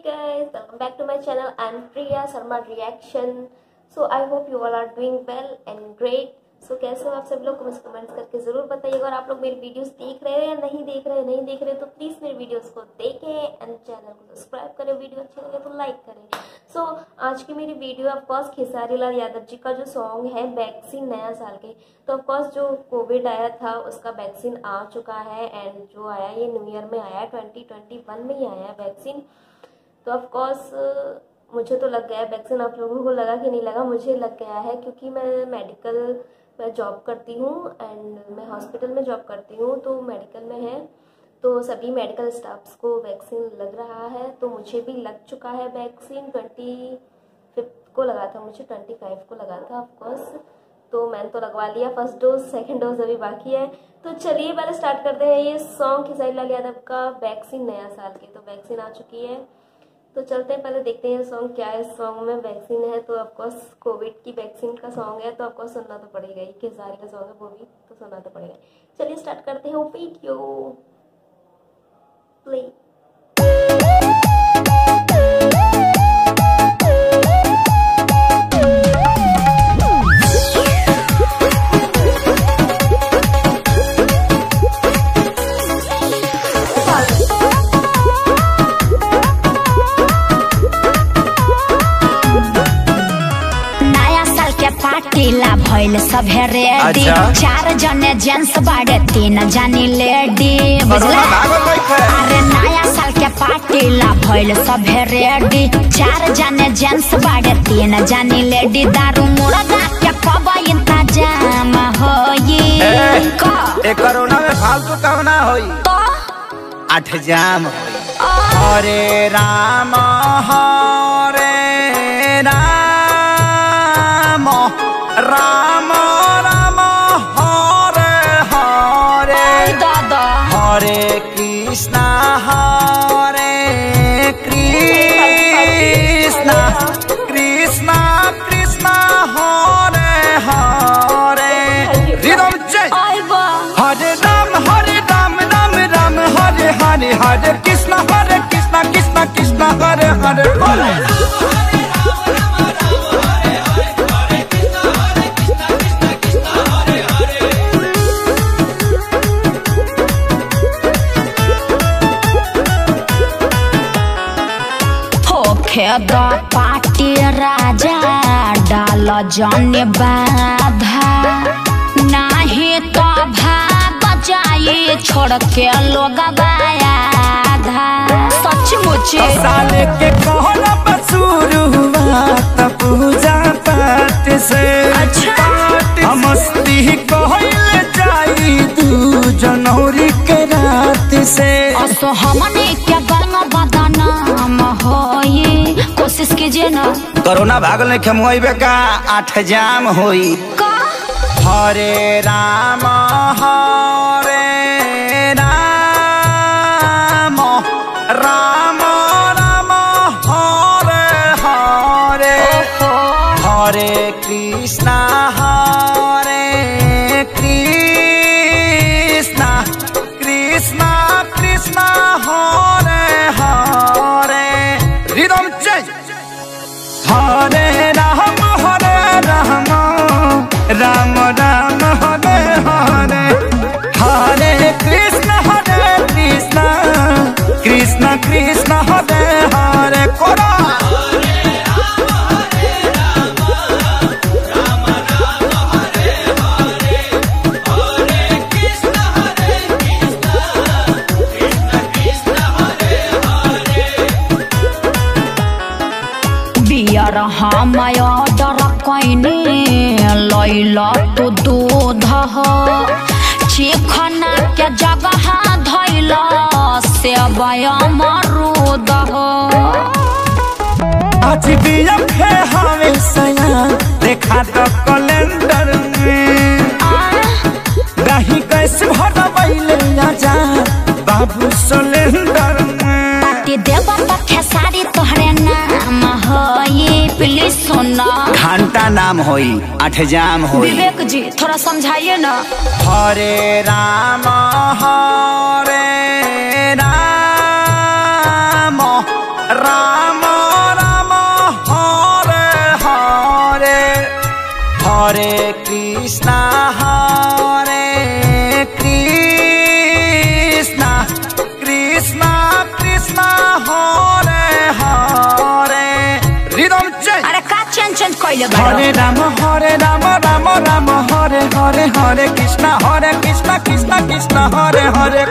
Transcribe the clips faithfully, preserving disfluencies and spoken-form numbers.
guys, welcome back to my channel. I'm Priya Sharma Reaction. So I hope you all are doing well and great. So कैसे हो आप सब लोग comments comments करके ज़रूर बताइएगा। और आप लोग मेरी वीडियोस देख रहे हो या नहीं देख रहे नहीं देख रहे तो प्लीज़ मेरी वीडियोस को देखें एंड चैनल को सब्सक्राइब करें। वीडियो अच्छी लगे तो लाइक करें। सो so, आज की मेरी वीडियो ऑफकोर्स खेसारी लाल यादव जी का जो सॉन्ग है वैक्सीन नया साल के, तो ऑफकोर्स जो कोविड आया था उसका वैक्सीन आ चुका है एंड जो आया ये न्यू ईयर में आया, ट्वेंटी ट्वेंटी वन में ही आया वैक्सीन। तो ऑफकोर्स मुझे तो लग गया वैक्सीन। आप लोगों को लगा कि नहीं लगा? मुझे लग गया है क्योंकि मैं मेडिकल मैं जॉब करती हूँ एंड मैं हॉस्पिटल में जॉब करती हूँ, तो मेडिकल में है तो सभी मेडिकल स्टाफ्स को वैक्सीन लग रहा है। तो मुझे भी लग चुका है वैक्सीन। ट्वेंटी फिफ्थ को लगा था, मुझे ट्वेंटी फाइव को लगा था ऑफकोर्स। तो मैंने तो लगवा लिया फर्स्ट डोज, सेकंड डोज अभी बाकी है। तो चलिए पहले स्टार्ट करते हैं ये सॉन्ग खेसारी लाल यादव का वैक्सीन नया साल के। तो वैक्सीन आ चुकी है तो चलते हैं, पहले देखते हैं सॉन्ग क्या है। सॉन्ग में वैक्सीन है तो ऑफकोर्स कोविड की वैक्सीन का सॉन्ग है तो आपको सुनना तो पड़ेगा ही। खेसारी का सॉन्ग है वो भी तो सुनना तो पड़ेगा। चलिए स्टार्ट करते हैं वीडियो प्ले। पार्टीला भइल सभे रेडी, चार जने जेंट्स बाड़े तीन जानी लेडी। अरे नया साल के पार्टीला भइल सभे रेडी, चार जने जेंट्स बाड़े तीन जानी लेडी। दारू मुर्गा के कब इंतजाम होई? ए कोरोना में फालतू काम ना होई तो आठ जाम होई। हरे राम हरे राम राम राम हरे हरे दादा, हरे कृष्णा हरे कृष्णा कृष्णा कृष्णा हरे हरे। Rhythm change. हरे राम हरे राम राम राम हरे हरे हरे कृष्णा हरे कृष्णा कृष्णा कृष्णा हरे हरे हरे। खेद पार्टी राजा डाल जाने बाधा, नहीं तो भाग जाए छोड़ के लोग आधा। सचमुच साल के कोहरा बसूर हुआ तब पूजा पाठ से। अच्छा मस्ती कहल जाई दू जनवरी के रात से। असो हमने क्या गंगा बदनाम होई, कोशिश कीजिए ना। कोरोना भागल नहीं खमुआइबे का आठ जाम होई। का हरे राम हरे राम राम राम हरे हरे हरे कृष्णा हरे कृष्णा कृष्णा कृष्णा हरे हरे। Rhythm change. हरे राम हरे राम राम राम हरे हरे हरे कृष्ण हरे कृष्ण कृष्ण कृष्ण हरे हरे। कोरा हम ऑर्डर कैने लैला तो दूध चिखना के जगह धैला सेब अमरूद। आज दिया है हमें सया देखा तो कैलेंडर में दही कैसे भर बैले जा बाबू सिलेंडर में। पार्टी देव खेसारी तोहरे नाम होई, प्लीज सुना। घंटा नाम होई आठ जाम होई। विवेक जी थोड़ा समझाइए ना। हरे राम हरे राम राम कृष्णा हरे कृष्णा कृष्णा कृष्णा हरे हरे रिदम चेंज अरे का चेंज चेंज कइले बा हरे राम हरे राम राम राम हरे हरे हरे कृष्णा हरे कृष्णा कृष्णा कृष्णा हरे हरे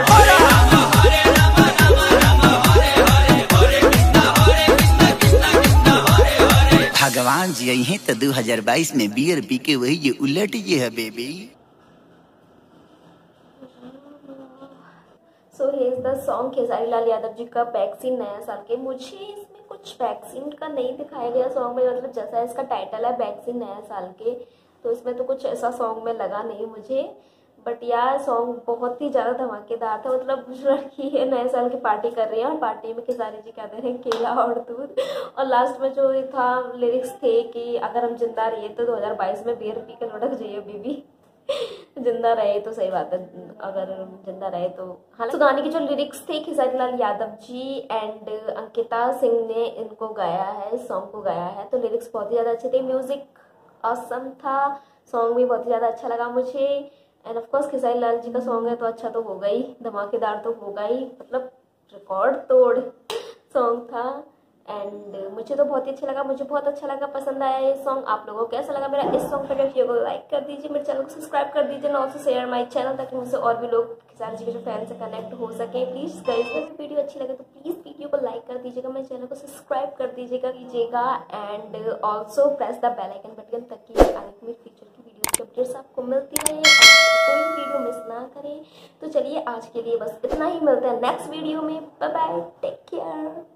भगवान जी यही तो दो हज़ार बाईस में बियर पी के वही ये उलट ये है baby. So here is the song Khesari Lal Yadav ji का वैक्सीन नया साल के। मुझे इसमें कुछ वैक्सीन का नहीं दिखाया गया सॉन्ग में, मतलब जैसा इसका टाइटल है वैक्सीन नया साल के, तो इसमें तो कुछ ऐसा सॉन्ग में लगा नहीं मुझे। बट यार सॉन्ग बहुत ही ज़्यादा धमाकेदार था। मतलब लड़की है नए साल की पार्टी कर रही है और पार्टी में खेसारी जी क्या दे रहे हैं केला और दूध, और लास्ट में जो था लिरिक्स थे कि अगर हम जिंदा रहे तो दो हज़ार बाईस में बियर पी के लुढ़क जाइए बीबी। जिंदा रहे तो सही बात है, अगर जिंदा रहे तो। हालांकि तो गाने के जो लिरिक्स थे खेसारी लाल यादव जी एंड अंकिता सिंह ने इनको गाया है, सॉन्ग को गाया है, तो लिरिक्स बहुत ही ज़्यादा अच्छे थे, म्यूजिक ऑसम था, सॉन्ग भी बहुत ही ज़्यादा अच्छा लगा मुझे। And of course Khesari Lal ji का सॉन्ग है तो अच्छा तो होगा ही, धमाकेदार तो होगा ही, मतलब रिकॉर्ड तोड़ सॉन्ग था। एंड मुझे तो बहुत ही अच्छा लगा, मुझे बहुत अच्छा लगा, पसंद आया ये सॉन्ग। आप लोगों को कैसा लगा मेरा इस सॉन्ग पर वीडियो को लाइक कर दीजिए, मेरे चैनल को सब्सक्राइब कर दीजिए, and also share my channel ताकि मुझसे और भी लोग खेसारी जी के जो फैन से कनेक्ट हो सके। प्लीज़ गाइस अगर वीडियो अच्छी लगे तो प्लीज़ वीडियो को लाइक कर दीजिएगा, मेरे चैनल को सब्सक्राइब कर दीजिएगा कीजिएगा and also press the bell icon button ताकि आगे मेरे फ्यूचर की वीडियोस की अपडेट्स आपको मिलती रहे और कोई वीडियो मिस ना करें। तो चलिए आज के लिए बस इतना ही, मिलते हैं नेक्स्ट वीडियो में। Bye bye, take care.